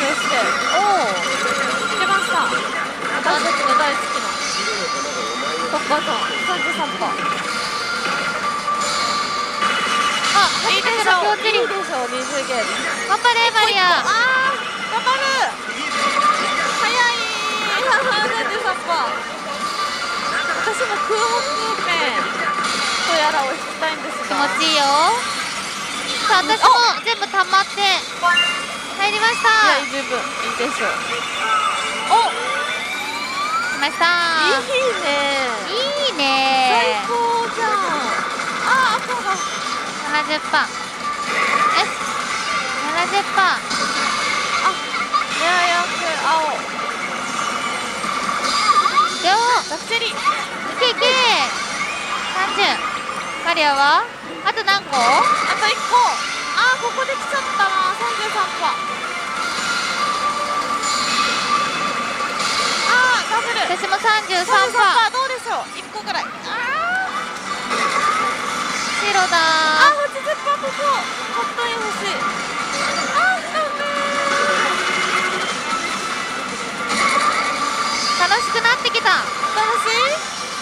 して、出ました。私たちの大好きな突破ゾーン33%。いいでしょう、いいでしょう、20ゲーム。 頑張れマリア。 頑張る。早い。33%。私も空木面とやらを引きたいんですが。 気持ちいいよ。さあ、私も全部溜まって入りました。 いや、十分いいでしょう。 来ました。 いいね。 いいね。 最高じゃん。赤が 70%。よし。70%。 いや、よく青。 よザクチェリー。 いけいけ。30。マリアはあと何個？ あと1個。ここで来ちゃったな。33%。ダブル。 私も 33%。 どうでしょう。1個ぐらい。 白だー。 80%。ここホットイン欲しい。 楽しくなってきた。 楽しい。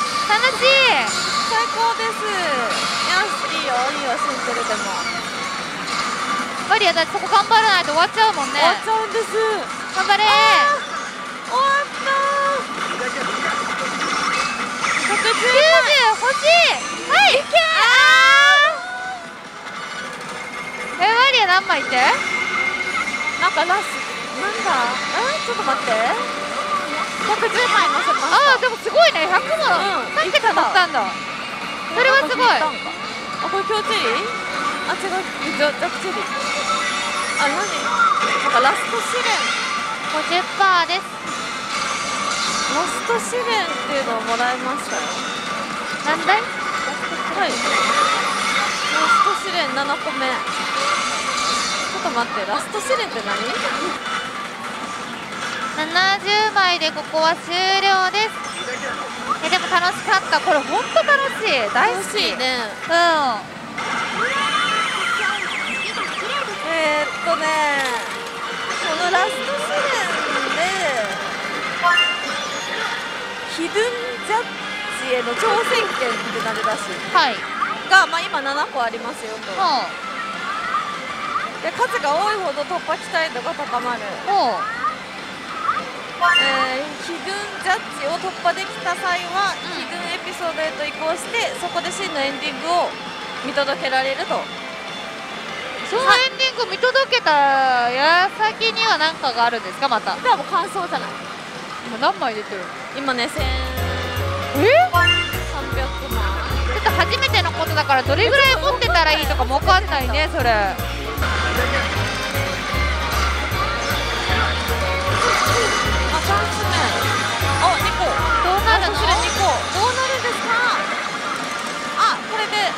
最高です。よし、いいよシンプルでも。 マリアだってそこ頑張らないと終わっちゃうもんね。 終わっちゃうんです。 頑張れー。 終わったー。110 欲しい。はい。いけー。マリア何枚いって？ なんかラスなんだ。ちょっと待って。110枚乗せました。 でもすごいね。100も3桁乗ったんだ。それはすごい。 これ強チェリー？違う、ザクチェリー。何？なんかラスト試練。 50% です。 ラスト試練っていうのをもらいましたよ。 何台？ はい。ラスト試練7個目。ちょっと待って、ラスト試練って何 ？70枚でここは終了です。でも楽しかった。これ本当楽しい。大好き。 楽しいね。このラスト試練でヒドゥンジャッジへの挑戦権ってなるらしい。が、今7個ありますよと。で、数が多いほど突破期待度が高まる。ヒドゥンジャッジを突破できた際は、ヒドゥンエピソードへと移行してそこで真のエンディングを見届けられると。 そのエンディングを見届けた矢先には何かがあるんですか？またではもう完走じゃない。 今何枚出てる？ 今ね、1300万。 ちょっと初めてのことだからどれぐらい持ってたらいいとかも分かんないね。それチャンスね。2個。 どうなるの？ 2個。どうなるんですか？これで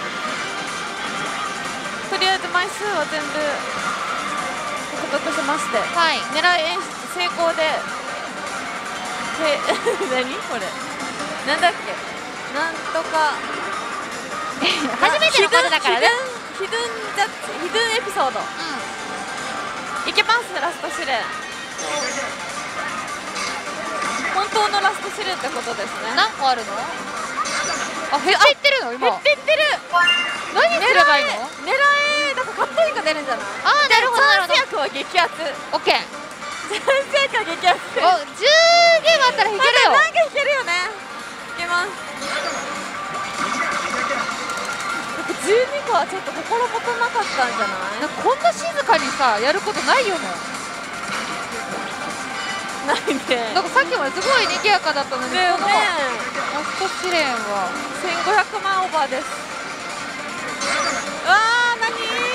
とりあえず枚数は全部獲得しまして、狙い演出成功で何これなんだっけ、なんとか初めてのことだからね。 ヒドゥンエピソード、いけます。ラスト試練、本当のラスト試練ってことですね。 何個あるの？減っていってるの？今減っていってる。 何すればいいの？ 狙え、だからカットインが出るんじゃない？ なるほどなるほど。 チャンス役は激アツ。 オッケー。 チャンス役は激アツ。 10ゲームあったらいけるよ。 なんかいけるよね。いけます。12個はちょっと心もとなかったんじゃない？ こんな静かにさやることないよね。 ないね。 なんかさっきまですごい賑やかだったのに、 だよね。 ラスト試練は 1500万オーバーです。何？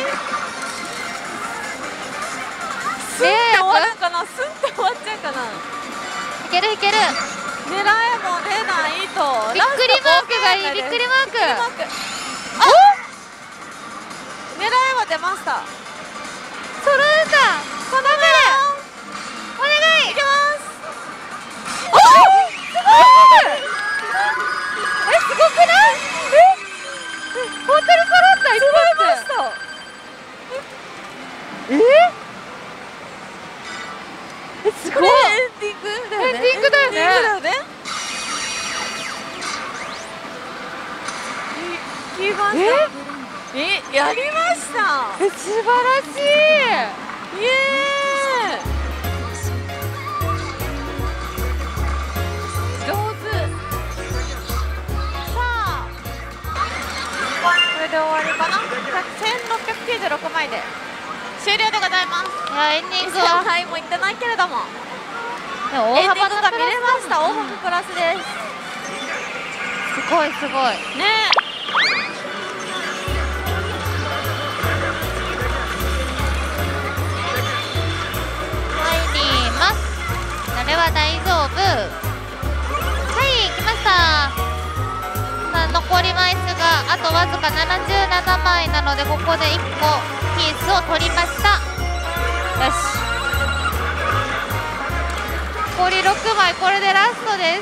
スンって終わるんかな？スンって終わっちゃうかな？ いけるいける。 狙えも出ないと。 びっくりマークがいい。びっくりマーク。 狙えは出ました。 揃えた。 頼む。 お願い。 いきます。 すごい。すごくない？本当に揃った。 揃えました。 きました。やりました。 素晴らしい。 イエーイ。上手。さあ、これで終わりかな。1696枚で終了でございます。 いや、エンディングははいもういってないけれども、 でも大エンディン幅なプラグが見れました。大幅プラスです。 ス。すごいすごい。 ね。 入ります。あれは大丈夫。はい、来ました。さあ、残り枚数があとわずか77枚なので、ここで1個ピースを取りました。 よし。 残り6枚、これでラストです。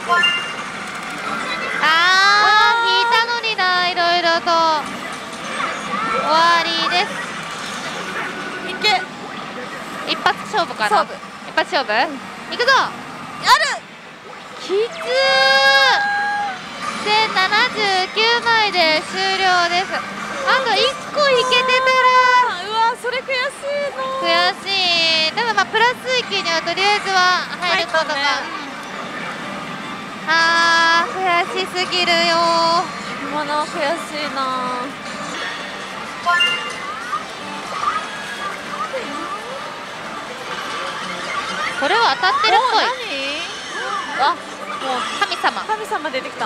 引いたのにな、いろいろと。終わりです。 いけ。 一発勝負かな。一発勝負、いくぞ。きつー。1079枚で終了です。あと1個いけてたら。 うわ、それ悔しいの。 悔しい。ただまあプラス域にはとりあえずは入ることが、悔しすぎるよ。 今のは悔しいな。 これは当たってるっぽい。 あ、もう神様。 神様出てきた。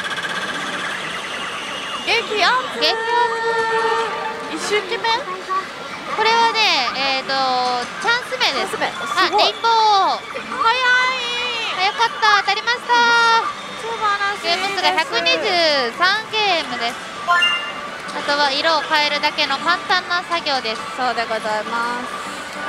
元気アップ。一周決め。 これはね、チャンス目です。あ、レインボー。 早い。 よかった、当たりました。 素晴らしい。 ゲーム数が123ゲームです。あとは色を変えるだけの簡単な作業です。 そうでございます。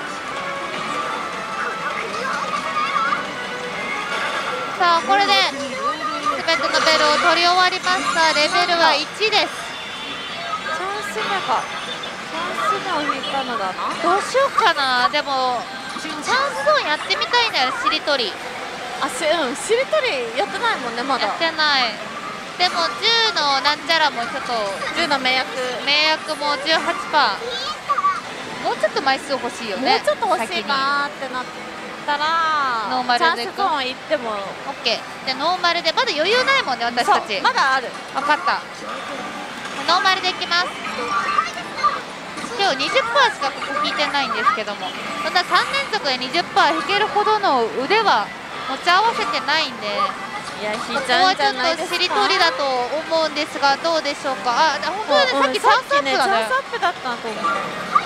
さあ、これで全てのベルを取り終わりました。レベルは1です。 チャンス目か。チャンス目を引いたのだな。 どうしようかな。でもチャンスゾーンやってみたいんだよね。しりとり。 しりとりやってないもんね、まだ。 やってない。でも10のなんちゃらもちょっと 10の迷惑も 18%。もうちょっと枚数欲しいよね。 もうちょっと欲しいなーってなったらノーマルでチャンスゾーン行っても OK。 でノーマルでまだ余裕ないもんね、私たち。 まだある。 分かった。ノーマルでいきます。今日 20% しかここ引いてないんですけども、そんな3連続で 20% 引けるほどの腕は持ち合わせてないんで、 いや、引いここちゃうんじはちょっゃないですか。 としりとりだと思うんですが、どうでしょうか。あ、本当だね、さっきチャンスアップだね。 チャンスアップだったと思う。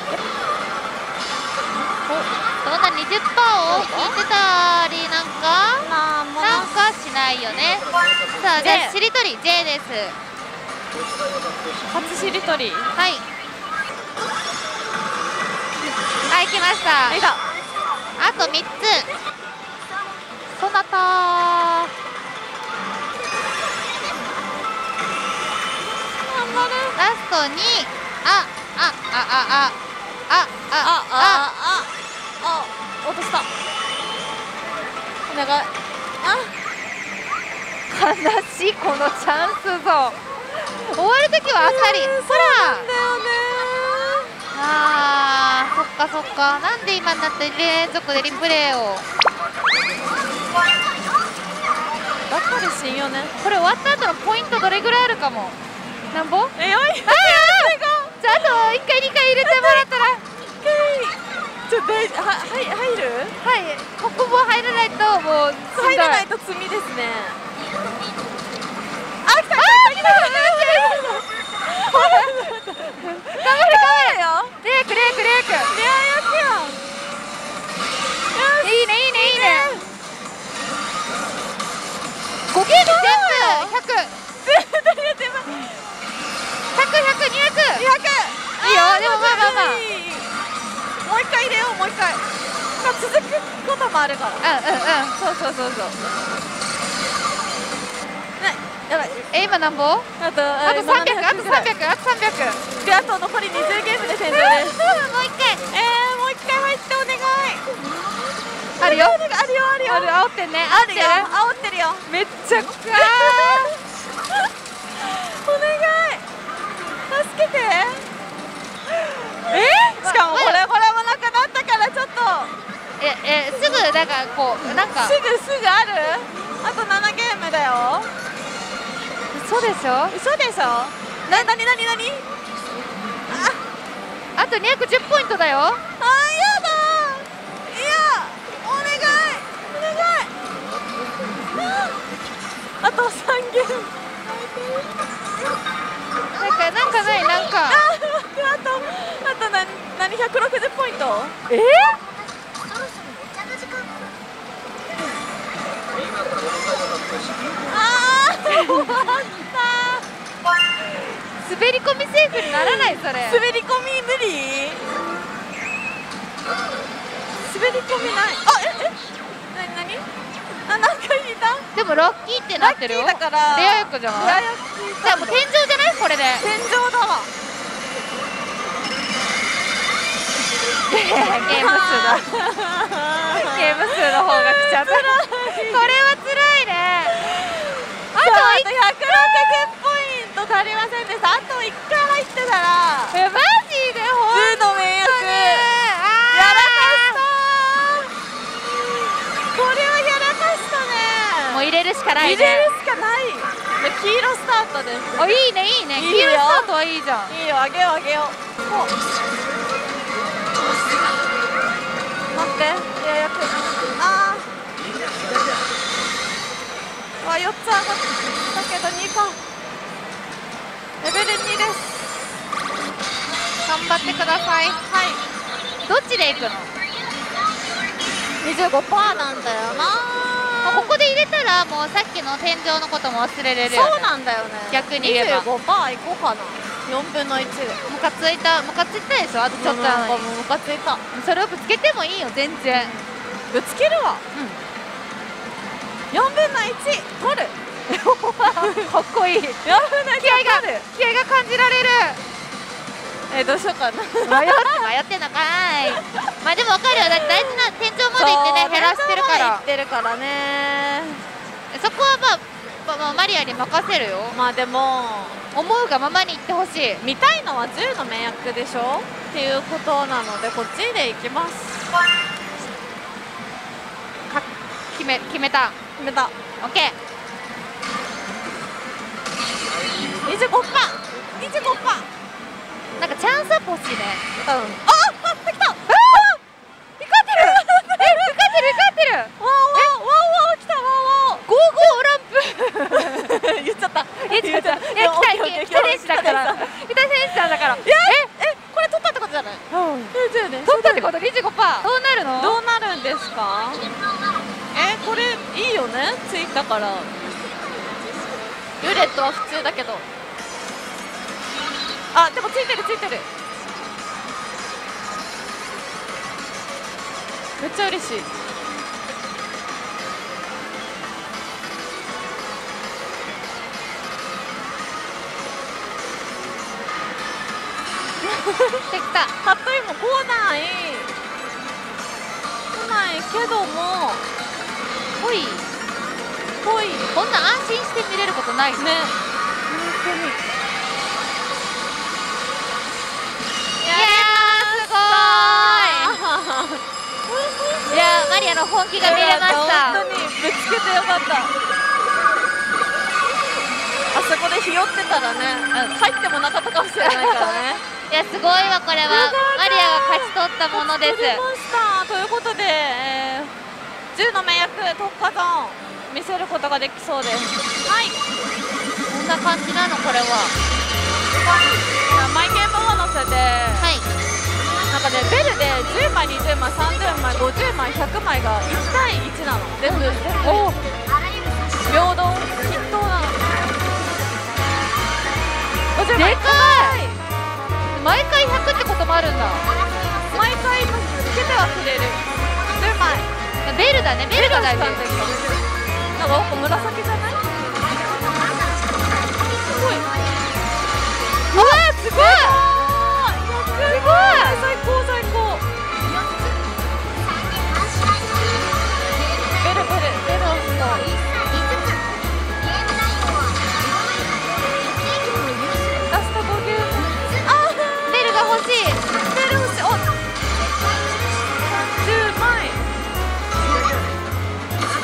そんな 20% を引いてたりなんかしないよね。さあ、じゃあしりとり J です。 初しりとり。 はい。はい、来ました。 いた。 あと3つ。そなた。ラストに落とした。お願い。 悲しい、このチャンスゾーン。終わるときはあっさり。ほら。 だよね。 そっかそっか。なんで今になって連続でリプレイを。 だったりしんよね。 これ終わった後のポイントどれぐらいあるかも。なんぼ？ よい。 じゃああと1回2回入れてもらったら。 入る？ はい。ここも入らないともう入らないと罪ですね。来た。頑張れよ。 レイク。いいね。5ゲーム全部100。100、200。いいよ。でもまあ。 もう一回入れよう、もう一回。続くこともあるから。そう。ね、やばい。 今なんぼ？あと300。 で、あと残り20ゲームで戦場です。 もう一回。 もう一回入ってお願い。 あるよ。 煽ってんね。煽ってるよ。 めっちゃくちゃお願い。 か。 すぐある。あと7ゲームだよ。 嘘でしょ。 嘘でしょ。なにあと210ポイントだよ。 あ、やだ。いや、お願い。あと3ゲーム。 なんかないなんか。 あと何160ポイント。終わった。 滑り込みセーフにならない。それ滑り込み無理。滑り込みない。何なんか引いた。 でもラッキーってなってるよ。 ラッキーだからレア役じゃない。じゃあもう天井じゃないこれで。 天井だわ。 ゲーム数だ。ゲーム数の方が来ちゃった。これは辛いね。あと 160ポイント足りませんでした。あと1回入ってたらマジで 10の迷惑。やらかした。これはやらかしたね。 もう入れるしかないね。 入れるしかない。黄色スタートです。 あ、いいねいいね。黄色スタートはいいじゃん。 いいよ、あげよう。待って、4つ上がったけど2か。レベル2です。 頑張ってください。どっちで行くの。 25% なんだよな。 ここで入れたらもうさっきの天井のことも忘れれるよね。 そうなんだよね。 逆に言えば 25% いこうかな。4分の1でムカついたでしょ。あとちょっとなのに。 ムカついた。 それをぶつけてもいいよ全然。 ぶつけるわ。4分の1取る。 かっこいい。4分の1気合が感じられる。 どうしようかな。 迷ってんのかい。まあでも分かるよ。だって大事な天井まで行ってね減らしてるから。 行ってるからね。 そこはまあマリアに任せるよ。 まあでも思うがままに行ってほしい。 見たいのは10の迷惑でしょっていうことなのでこっちで行きます。 決めた。オッケー。 25%。 なんかチャンスアップ欲しいね。 来た。 光ってる。 わお来た。 ゴーゴーランプ。 言っちゃった。 来た選手だから。 これ取ったってことじゃない。 取ったってこと。25%。どうなるの。 どうなるんですか。これいいよね。ついたからルーレットは普通だけど。あ、でもついてる。めっちゃ嬉しい。 できた。 ハットイも来ないけどもぽい。こんな安心して見れることないね。 本当に。 すごい。いやマリアの本気が見れました。 本当にぶつけてよかった。あそこでひよってたらね、入ってもなかったかもしれないからね。 いやすごいわ。これはマリアが勝ち取ったものです。 勝ち取りました。ということで、10の迷惑特化ゾーン見せることができそうです。 こんな感じなのこれは。 マイゲームボーナスで、なんかね、ベルで10枚、20枚、30枚、50枚、100枚が1対1なの。全部平等、均等なの。50枚。 でかい。毎回100ってこともあるんだ。 毎回つけてはくれる。10枚。 ベルだね。ベルが大事。 なんか紫じゃない？すごい。 うわすごい。 最高。ベル押すと。ラスト5ゲーム。 ベルが欲しい。 10枚。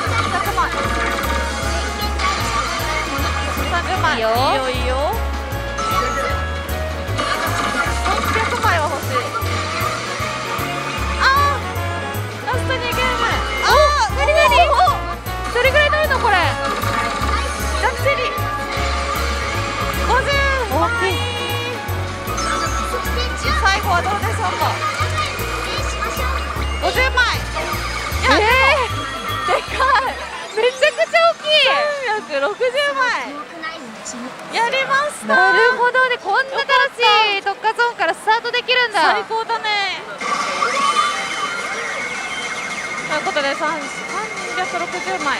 3番50枚。いや、でかい。 めちゃくちゃ大きい。 360枚やりました。 なるほどね、こんな楽しい特化ゾーンからスタートできるんだ。 最高だね。ということで360枚。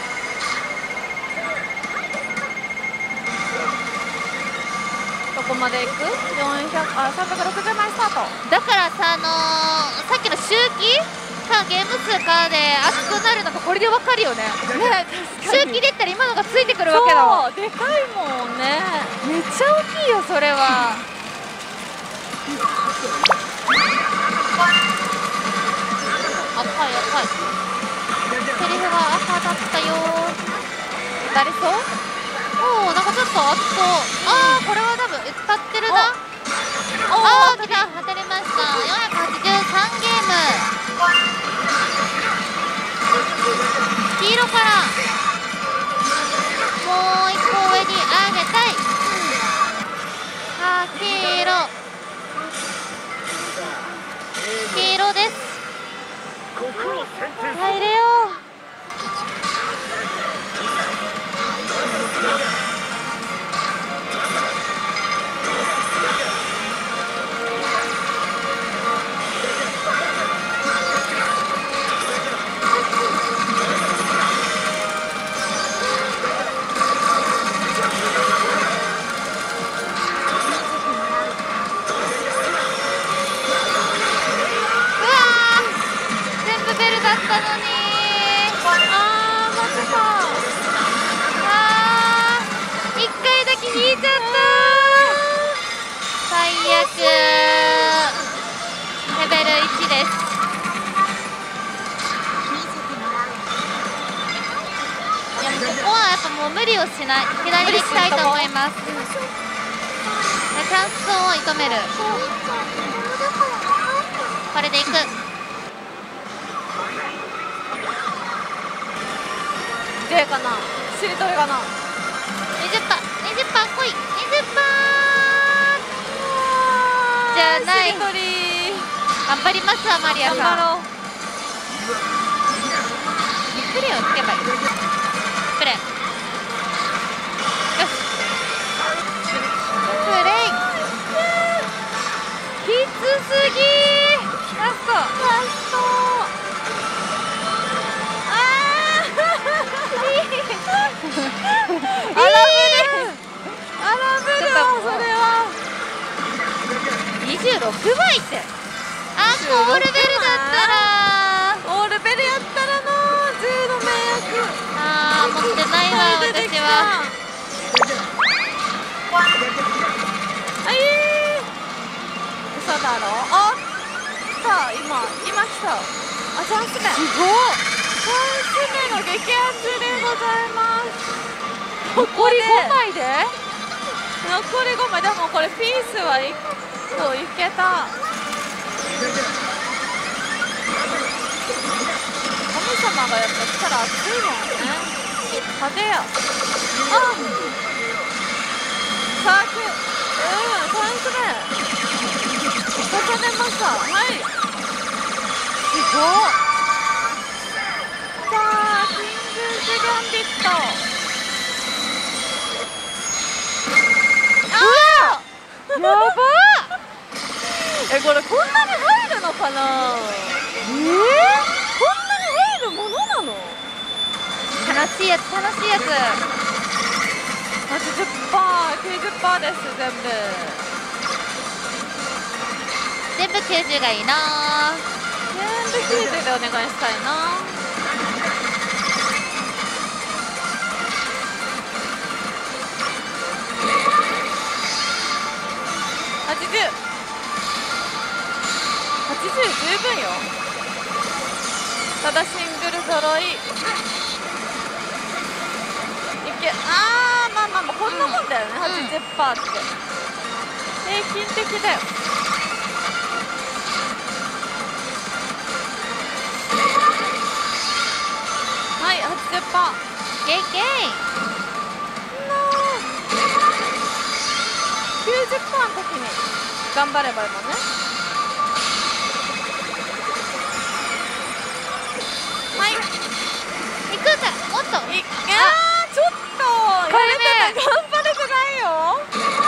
どこまでいく？360枚スタート。 だからさ、さっきの周期かゲーム数かで熱くなるのがこれでわかるよね。周期で言ったら今のがついてくるわけだもん。 そう、でかいもんね。 めっちゃ大きいよ、それは。赤い赤い。セリフが赤だったよ。 当たりそう？ おお、なんかちょっと熱そう。ああ、これは多分使ってるな。ああ、来た、当たりました。483ゲーム。黄色からもう一個上に上げたい。あー、黄色です。入れよう。だったのに。 あー、マジか。 あー、1回だけ引いちゃった。最悪。レベル1です。いや、もうここはやっぱもう無理をしない。左に行きたいと思います。チャンスを射止める。これでいく。 J かな、しりとりかな。 20%、20%来い、20%。じゃない。 しりとり頑張りますわ、マリアさん。 頑張ろう。 ゆっくりをつけばいい。プレイ。よし。プレイ。きつすぎー。ラスト。 アラブルそれは 26倍って。あ、オールベルだったら。 オールベルやったらの10の迷惑。 あー、持ってないわ、私は。 嘘だろ。あ、来た、今来た。あ、チャンス目。 すごい。 チャンス目の激アツでございます。 残り5枚で？ 残り5枚。でもこれピースは1個いけた。神様がやっぱ来たら熱いもんね。派手や。あ、さあ、チャンス目重ねました。はい、すごい。さあ、キングスギャンビット。 やばっ。 これこんなに入るのかな。こんなに入るものなの。 楽しいやつ、楽しいやつ。 80%、90% です。 全部90がいいな。 全部90でお願いしたいな。80十分よ。ただシングル揃い。いけ、まあこんなもんだよね。80%って平均的だよ。はい、80%。 ゲイゲイ。 90%の時に頑張ればいいもんね。 ちょっとこれね頑張れてないよ。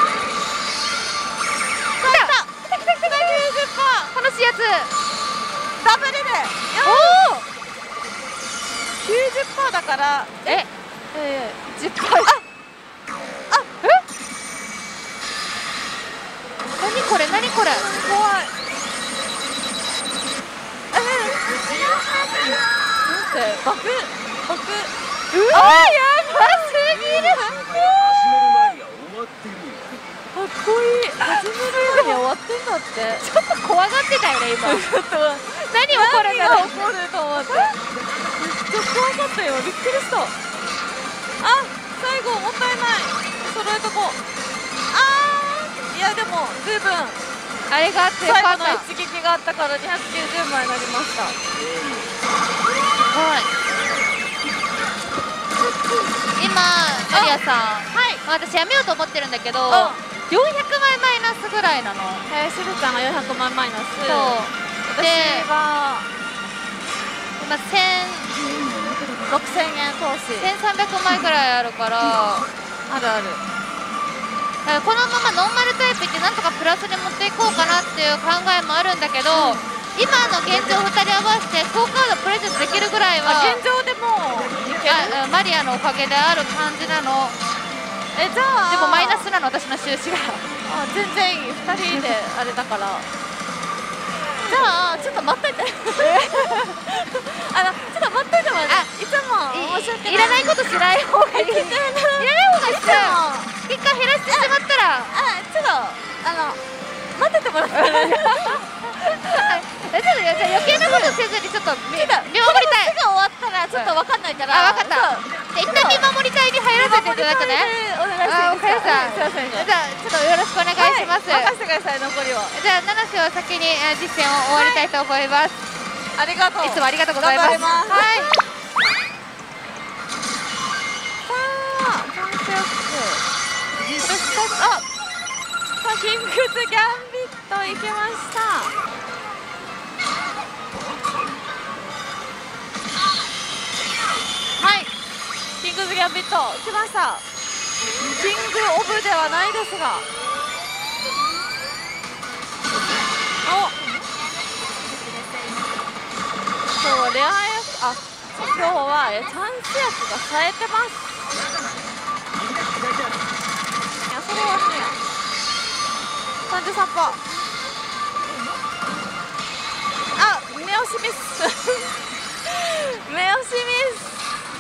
楽しいやつ。 ダブルでおお。 90%だから、10%。 何これ何これ。 怖い。待って、爆。 うわー、やばすぎる。 かっこいい。始めるように終わってんだって。 ちょっと怖がってたよね今。 ちょっと何起こるんだろう。 何が起こると思って。めっちゃ怖かったよ。びっくりした。あ、最後もったいない。揃えとこう。いやでも十分。 あれがあってよかった。 最後の一撃があったから290枚になりました。 はい。今マリアさん、私やめようと思ってるんだけど、400枚マイナスぐらいなの。 しずちゃんが400枚マイナス。 そう私が今 6000円投資。 1300枚ぐらいあるから、 あるある。 だからこのままノーマルタイプってなんとかプラスに持っていこうかなっていう考えもあるんだけど、今の現状2人合わせて高カードプレゼントできるぐらいは現状でもいける。 マリアのおかげである感じなの。 じゃあでもマイナスなの私の収支が。 全然いい。2人であれだから。じゃあちょっと待っといて。ちょっと待っといてもらっていつも申し訳ない。 いらないことしない方がいい。いらない方がいい。結果減らしてしまったらちょっと待っててもらってちょっと余計なことせずにちょっと見守りたい。 すぐ終わったらちょっと分かんないから。 分かった。一旦見守り隊に入らせていただくね。 お願いします。 じゃあちょっとよろしくお願いします。 任せてください。残りはじゃあ七瀬を先に実践を終わりたいと思います。 ありがとう。 いつもありがとうございます。はい。 キングズギャンビットいけました。はい、キングズギャンビット来ました。キングオブではないですが、今日レア今日はチャンス役が冴えてます。いや、それはね33%。目押しミス。目押しミス。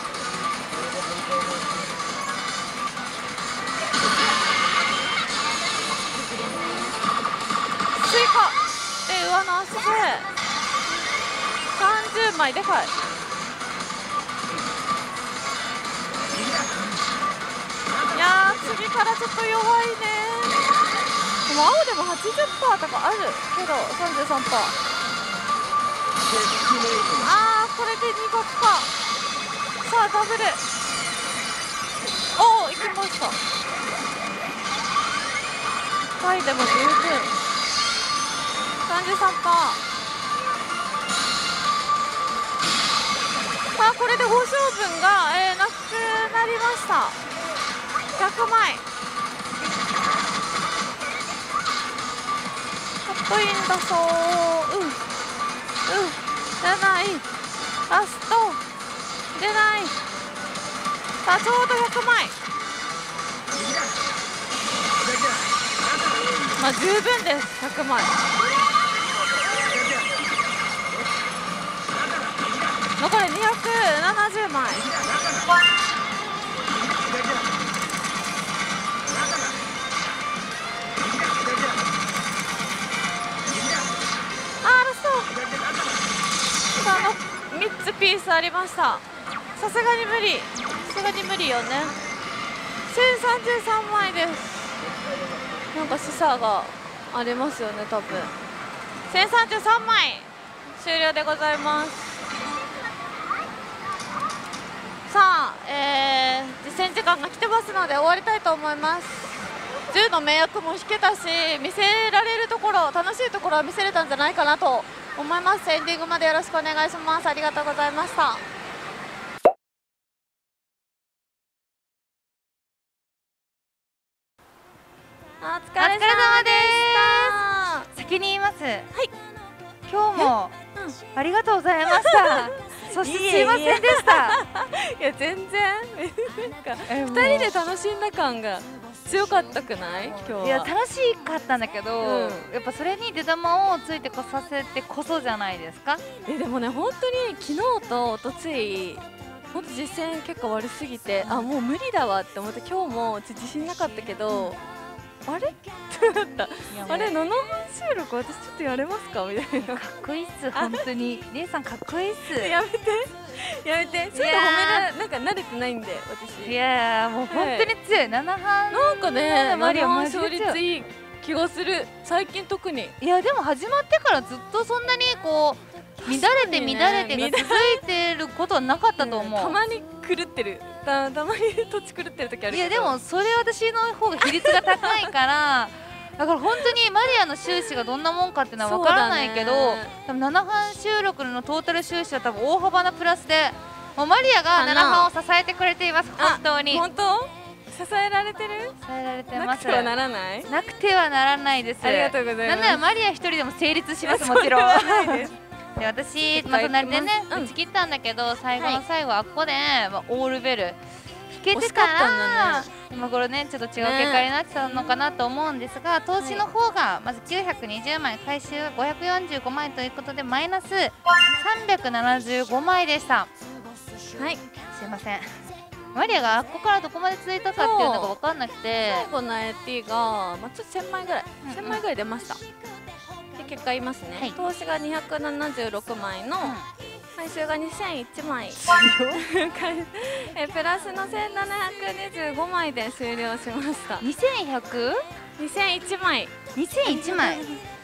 追加で上の足で30枚でかい。いやー、次からちょっと弱いね。でも青でも 80% とかあるけど 33%。これで2個か。さあダブル。おお、いきました。はいでも十分。33%。これで報奨分が、なくなりました。100枚。カットインだそう。出ない。ラスト出ない。さあちょうど100枚。十分です。100枚。残り270枚。ラスト。3つピースありました。さすがに無理。さすがに無理よね。1033枚です。なんか示唆がありますよね、多分。1033枚終了でございます。さあ、実践時間が来てますので終わりたいと思います。10の迷惑も引けたし、見せられるところ、楽しいところは見せれたんじゃないかなと思います。エンディングまでよろしくお願いします。ありがとうございました。 お疲れ様でした。 先に言います。 はい。 今日もありがとうございました。そしてすいませんでした。 いや全然なんか2人で楽しんだ感が強かったくない今日は。 いや楽しかったんだけど、やっぱそれに出玉をついてこさせてこそじゃないですか。 でもね本当に昨日とおとつい本当実戦結構悪すぎて、あもう無理だわって思って、今日も自信なかったけど、あれってなった。あれ7本収録私ちょっとやれますかみたいな。 かっこいいっす本当に。姉さんかっこいいっす。 やめてやめて。ちょっと褒めなんか慣れてないんで私。 いやもう本当に強い。7半なんかねマリアマジ勝率いい気がする最近特に。 いやでも始まってからずっとそんなにこう乱れてが続いてることはなかったと思う。 たまに狂ってる。たまに土地狂ってる時あるけど。 いやでもそれ私の方が比率が高いからだから本当にマリアの収支がどんなもんかっていうのは分からないけど、多分7半収録のトータル収支は多分大幅なプラスで、もうマリアが7半を支えてくれています。本当に本当支えられてる。 支えられてます。 なくてはならない。 なくてはならないです。 ありがとうございます。 なんならマリア一人でも成立します。もちろん。で私、隣でね打ち切ったんだけど、最後の最後あっこでオールベル弾けてたら今頃ねちょっと違う結果になってたのかなと思うんですが、投資の方がまず920枚、回収が545枚ということでマイナス375枚でした。はい、すいません。マリアがあっこからどこまで続いたかっていうのが分かんなくて、 最後の AT がちょっと1000枚ぐらい1000枚ぐらい出ました。で結果言いますね、投資が276枚の回収が2001枚プラスの1725枚で終了しました。2100?2001枚 2001枚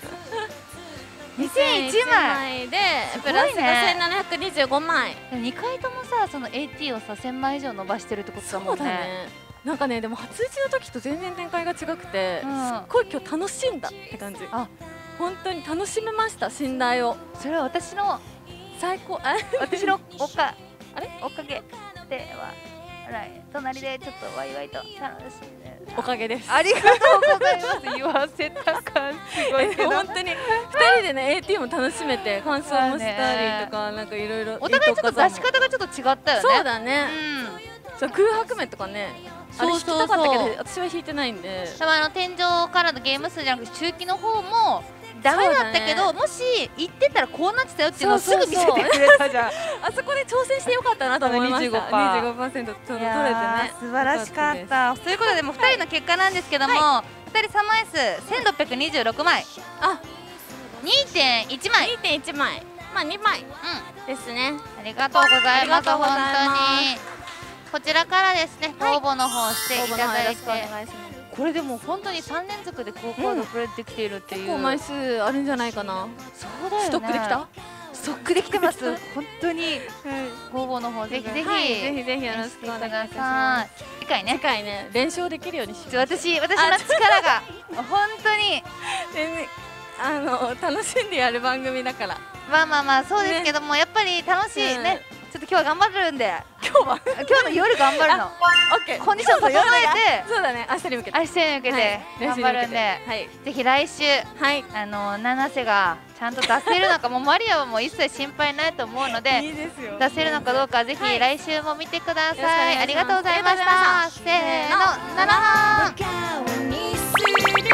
2001枚でプラスが1725枚。 2回ともさその AT をさ1000枚以上伸ばしてるってことだもんね。 なんかねでも初打ちの時と全然展開が違くて、すっごい今日楽しんだって感じ。本当に楽しめました。信頼を。 それは私の最高。 私のおかげでは隣でちょっとワイワイと楽しんでおかげです。 ありがとうございます。言わせた感すごいけど本当に2人でね AT も楽しめて感想もしたりとかなんかいろいろお互いちょっと出し方がちょっと違ったよね。 そうだね。空白面とかねあれ引きたかったけど私は引いてないんで、 天井からのゲーム数じゃなくて中期の方もダメだったけど、もし行ってたらこうなってたよっていうのをすぐ見せてくれたじゃん。 あそこで挑戦してよかったなと思いました。25% 取れてね素晴らしかった。ということでも2人の結果なんですけども、2人3枚数1626枚、2.1 枚 2.1枚、まあ2枚ですね。 ありがとうございます。本当にこちらからですね応募の方していただいて、これでも本当に3連続で高カードプレイできているっていう、 結構枚数あるんじゃないかな。 そうだよね。 ストックできた？ ストックできてます。本当に応募の方ぜひぜひよろしくお願いします。 次回ね連勝できるようにします。 私の力が本当に楽しんでやる番組だから。 まあそうですけども、やっぱり楽しいね。ちょっと今日は頑張るんで、今日の夜頑張るの。コンディション整えて、 そうだね。明日に向けて頑張るんで、ぜひ来週七瀬がちゃんと出せるのか、もうマリアはもう一切心配ないと思うので、出せるのかどうかぜひ来週も見てください。ありがとうございました。せーの、7半。